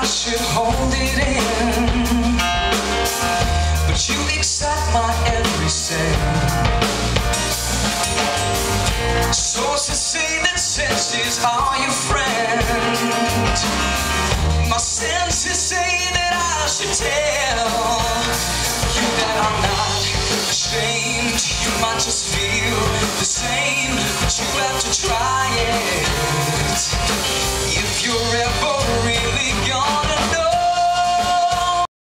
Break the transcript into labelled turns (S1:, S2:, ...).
S1: should hold it in, but you excite my every say. Sources say that senses are your friend. My senses say that I should tell you that I'm not ashamed. You might just feel the same, but you have to try it. If you're ever